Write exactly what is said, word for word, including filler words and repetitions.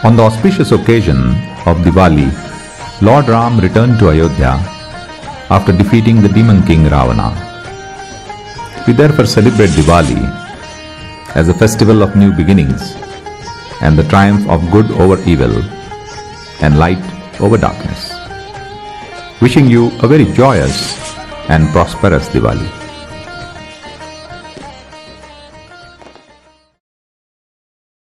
On the auspicious occasion of Diwali, Lord Ram returned to Ayodhya after defeating the demon king Ravana. We therefore celebrate Diwali as a festival of new beginnings and the triumph of good over evil and light over darkness. Wishing you a very joyous and prosperous Diwali.